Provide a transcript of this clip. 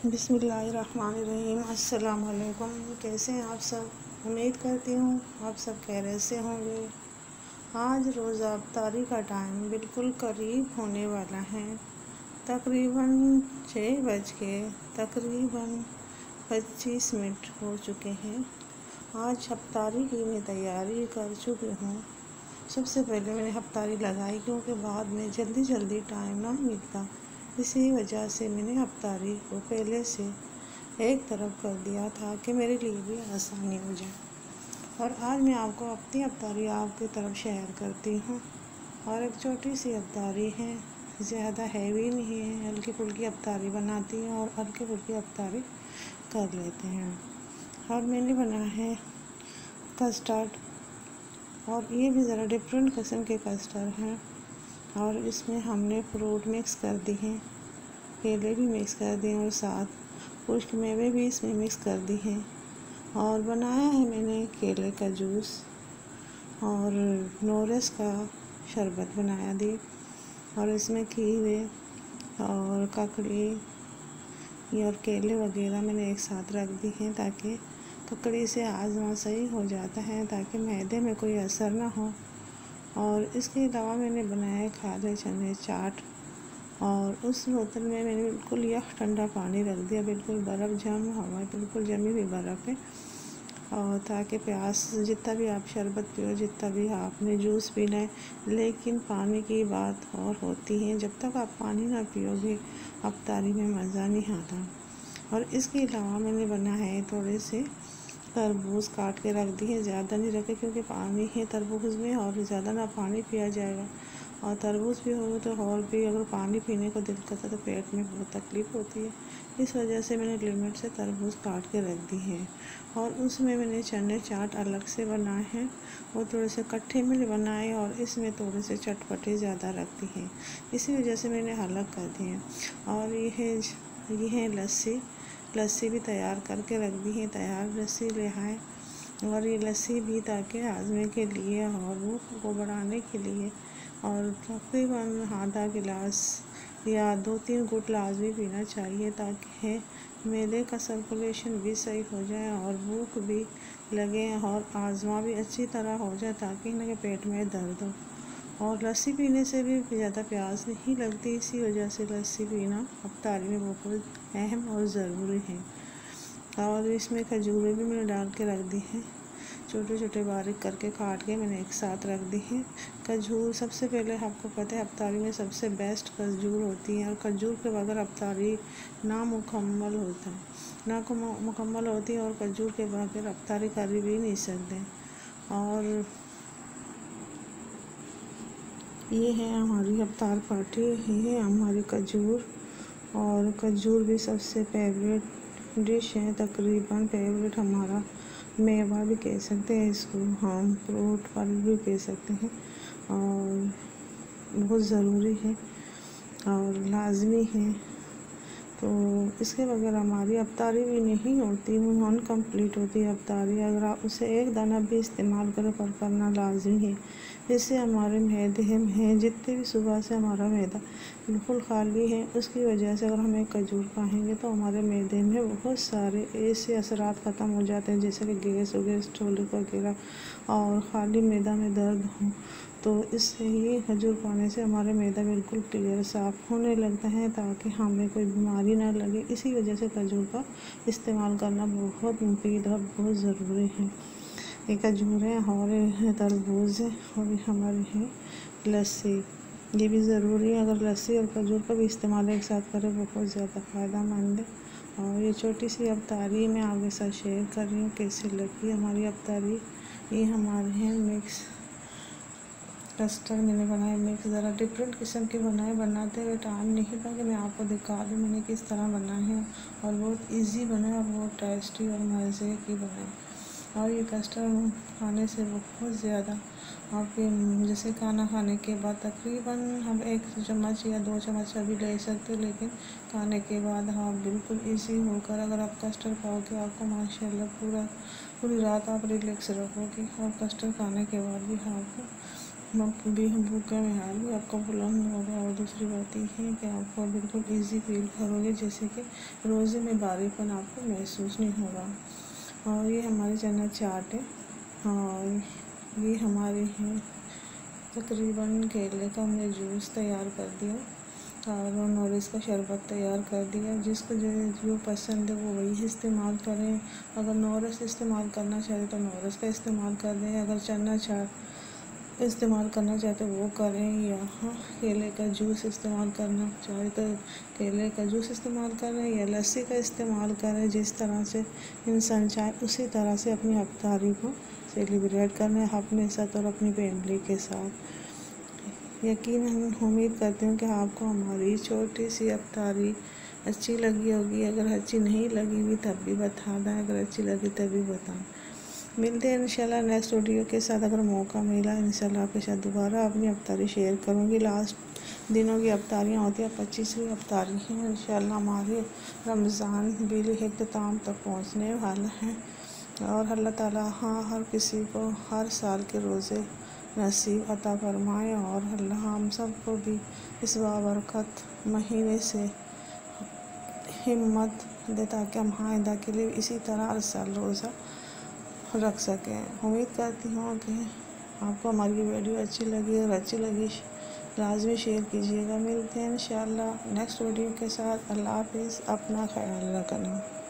बिस्मिल्लाहिर्रहमानिर्रहीम। अस्सलाम वालेकुम। कैसे हैं आप सब? उम्मीद करती हूँ आप सब खैरियत से होंगे। आज रोज़ा अफ्तारी का टाइम बिल्कुल करीब होने वाला है। तकरीबन 6:25 हो चुके हैं। आज अफ्तारी की मैं तैयारी कर चुकी हूँ। सबसे पहले मैंने अफ्तारी लगाई क्योंकि बाद में जल्दी टाइम ना मिलता, इसी वजह से मैंने अफ्तारी को पहले से एक तरफ कर दिया था कि मेरे लिए भी आसानी हो जाए। और आज मैं आपको अपनी अफ्तारी आपकी तरफ शेयर करती हूँ। और एक छोटी सी अफ्तारी है, ज़्यादा हैवी नहीं है, हल्की फुल्की अफ्तारी बनाती हैं और हल्की फुल्की अफ्तारी कर लेते हैं। और मैंने बनाया है कस्टर्ड, और ये भी ज़रा डिफरेंट किस्म के कस्टर्ड हैं। और इसमें हमने फ्रूट मिक्स कर दी हैं, केले भी मिक्स कर दिए और साथ कुछ मेवे भी इसमें मिक्स कर दी हैं। और बनाया है मैंने केले का जूस और नोरस का शरबत बनाया दी। और इसमें कीवे और ककड़ी और केले वगैरह मैंने एक साथ रख दी हैं ताकि ककड़ी से हाजमा सही हो जाता है, ताकि मैदे में कोई असर ना हो। और इसके अलावा मैंने बनाया खाले चने चाट, और उस बोतल में मैंने बिल्कुल यह ठंडा पानी रख दिया, बिल्कुल बर्फ़ जम हुआ है, बिल्कुल जमी हुई बर्फ़ है। और ताकि प्यास जितना भी आप शरबत पियो, जितना भी आपने जूस पीना है, लेकिन पानी की बात और होती है। जब तक आप पानी ना पियोगे अफ्तारी में मज़ा नहीं आता। और इसके अलावा मैंने बना है थोड़े से तरबूज काट के रख दी है, ज़्यादा नहीं रखे क्योंकि पानी है तरबूज में और ज़्यादा ना पानी पिया जाएगा। और तरबूज भी हो तो और भी अगर पानी पीने को दिल करता तो पेट में बहुत तकलीफ़ होती है, इस वजह से मैंने लिमिट से तरबूज काट के रख दी है। और उसमें मैंने चने चाट अलग से बनाए हैं, वो थोड़े से कट्ठे में बनाए और इसमें थोड़े से चटपटे ज़्यादा रखती हैं, इसी वजह से मैंने अलग कर दिए हैं। और ये है लस्सी भी तैयार करके रख दी है, तैयार लस्सी ले आए। और ये लस्सी भी ताकि हाजमे के लिए और भूख को बढ़ाने के लिए, और तकरीबन आधा गिलास या 2-3 घूंट लाजमी पीना चाहिए ताकि मैदे का सर्कुलेशन भी सही हो जाए और भूख भी लगे और हाजमा भी अच्छी तरह हो जाए, ताकि इनके पेट में दर्द हो। और लस्सी पीने से भी ज़्यादा प्यास नहीं लगती, इसी वजह से लस्सी पीना अफ्तारी में बहुत अहम और ज़रूरी है। और इसमें खजूरें भी मैंने डाल के रख दी हैं, छोटे छोटे बारीक करके काट के मैंने एक साथ रख दी है। खजूर सबसे पहले आपको पता है अफ्तारी में सबसे बेस्ट खजूर होती है, और खजूर के बगैर अफ्तारी नामुकम्मल होती है, और खजूर के बगैर अफ्तारी कर भी नहीं सकते। और ये है हमारी अफ्तार पार्टी, ये है हमारी खजूर। और खजूर भी सबसे फेवरेट डिश है, तकरीबन फेवरेट हमारा मेवा भी कह सकते हैं इसको, हम फ्रूट फल भी कह सकते हैं। और बहुत ज़रूरी है और लाजमी है, तो इसके बगैर हमारी अफ्तारी भी नहीं होती, वो अनकम्प्लीट होती है अफ्तारी। अगर आप उसे एक दाना भी इस्तेमाल करें पर करना लाजमी है, इससे हमारे मैदे में जितने भी सुबह से हमारा मैदा बिल्कुल खाली है, उसकी वजह से अगर हम एक खजूर खाएंगे तो हमारे मैदे में बहुत सारे ऐसे असरात ख़त्म हो जाते हैं, जैसे कि गैस वगैरह स्टोलिक वगैरह और खाली मैदा में दर्द हो। तो इससे ही खजूर खाने से हमारा मैदा बिल्कुल क्लियर साफ़ होने लगता है, ताकि हमें कोई बीमारी ना लगे। इसी वजह से खजूर का इस्तेमाल करना बहुत मुफीद और बहुत ज़रूरी है। ये खजूर है और तरबूज है और हमारी है लस्सी, ये भी ज़रूरी है। अगर लस्सी और खजूर का भी इस्तेमाल एक साथ करें बहुत ज़्यादा फ़ायदेमंद है। और ये छोटी सी अफ्तारी मैं आपके साथ शेयर कर रही हूँ, कैसे लगी हमारी अफ्तारी। ये हमारे हैं मिक्स कस्टर्ड मैंने बनाए, मिक्स ज़रा डिफरेंट किस्म के बनाते हुए टाइम नहीं था कि मैं आपको दिखा दूँ मैंने किस तरह बनाए हैं। और बहुत इजी बने और बहुत टेस्टी और मज़े की बने। और ये कस्टर्ड खाने से बहुत ज़्यादा आपके जैसे खाना खाने के बाद तकरीबन हम 1 चम्मच या 2 चम्मच अभी ले सकते, लेकिन खाने के बाद आप बिल्कुल इजी होकर अगर आप कस्टर्ड खाओगे आपको माशाल्लाह पूरी रात आप रिलैक्स रहोगे। और कस्टर्ड खाने के बाद भी आपको भी हम भूखे में हार भी आपका बुलंद होगा। और दूसरी बात ये है कि आपको बिल्कुल इजी फील करोगे, जैसे कि रोज़े में भारीपन आपको महसूस नहीं होगा। और ये हमारे चना चाट है। और ये हमारे हैं तकरीबन केले का हमने जूस तैयार कर दिया और नॉरेस का शरबत तैयार कर दिया। जिसको जो पसंद है वो वही इस्तेमाल करें। अगर नॉरेस इस्तेमाल करना चाहे तो नॉरेस का इस्तेमाल कर दें, अगर चना चाट इस्तेमाल करना चाहते वो करें, या केले का जूस इस्तेमाल करना चाहे तो केले का जूस इस्तेमाल करें या लस्सी का इस्तेमाल करें। जिस तरह से इंसान चाहे उसी तरह से अपनी इफ्तारी को सेलिब्रेट करें अपने साथ और अपनी फैमिली के साथ। यकीनन उम्मीद करती हूँ कि आपको हमारी छोटी सी इफ्तारी अच्छी लगी होगी। अगर अच्छी नहीं लगी भी तब भी बता दें, अगर अच्छी लगी तभी बताएं। मिलते हैं इंशाल्लाह नेक्स्ट वीडियो के साथ। अगर मौका मिला इंशाल्लाह आपके साथ दोबारा अपनी इफ्तारी शेयर करूँगी। लास्ट दिनों की इफ्तारियाँ होती हैं, 25वीं इफ्तारी है इंशाल्लाह। हमारे रमज़ान भी इख्तिताम तक पहुँचने वाला है। और अल्लाह ताला हर किसी को हर साल के रोज़े नसीब अता फरमाए। और अल्लाह हम सबको भी इस बाबरकत महीने से हिम्मत दे ताकि हम आइंदा के लिए इसी तरह हर साल रोज़ा रख सकें। उम्मीद करती हूँ कि आपको हमारी वीडियो अच्छी लगी, और अच्छी लगी लाजमी शेयर कीजिएगा। मिलते हैं इंशाल्लाह नेक्स्ट वीडियो के साथ। अल्लाह हाफिज़। अपना ख्याल रखना।